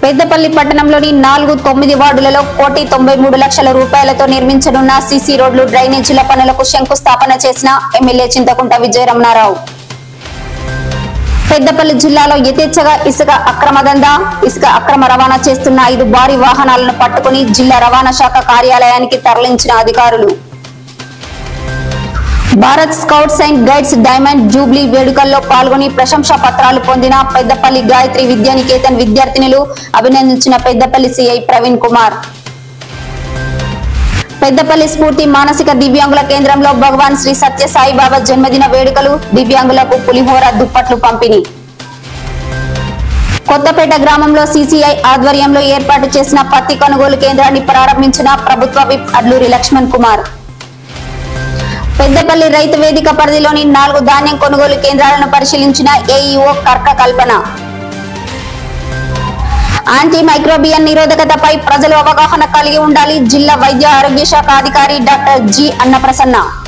పెద్దపల్లి పట్టణంలోని 4-9 వార్డులలో 1,93,00,000 రూపాయలతో నిర్మించనున్న సీసీ రోడ్లు డ్రైనేజీల పనులకు శంకుస్థాపన చేసిన ఎమ్మెల్యే చింతకుంట విజయరమణారావు. పెద్దపల్లి జిల్లాలో యథేచ్ఛగా ఇసుక అక్రమ రవాణా చేస్తున్న 5 భారీ వాహనాలను పట్టుకుని జిల్లా రవాణా శాఖ కార్యాలయానికి తరలించిన అధికారులు. Bharat scouts and guides diamond jubilee వేడుకల్లో పాల్గొని ప్రశంసా పత్రాలు పొందిన పెద్దపల్లి గాయత్రి విద్యానికేతన్ విద్యార్థినులు అభినందించిన పెద్దపల్లి సిఐ ప్రవీణ్ కుమార్. పెద్దపల్లి స్ఫూర్తి మానసిక దివ్యాంగుల కేంద్రంలో భగవాన్ శ్రీ సత్య సాయిబాబా జన్మదిన వేడుకలు, దివ్యాంగులకు పులిహోర దుప్పట్లు పంపిణీ. కొత్తపేట గ్రామంలో సిసిఐ ఆధ్వర్యంలో ఏర్పాటు చేసిన పత్తి కొనుగోలు కేంద్రాన్ని ప్రారంభించిన ప్రభుత్వ విప్ అడ్లూరి లక్ష్మణ్ కుమార్. పెద్దపల్లి రైతు వేదిక పరిధిలోని 4 ధాన్యం కొనుగోలు కేంద్రాలను పరిశీలించిన ఏఈఓ కర్క కల్పన. యాంటీ మైక్రోబియన్ నిరోధకతపై ప్రజలు అవగాహన కలిగి ఉండాలి. జిల్లా వైద్య ఆరోగ్య శాఖ అధికారి డాక్టర్ జి అన్నప్రసన్న.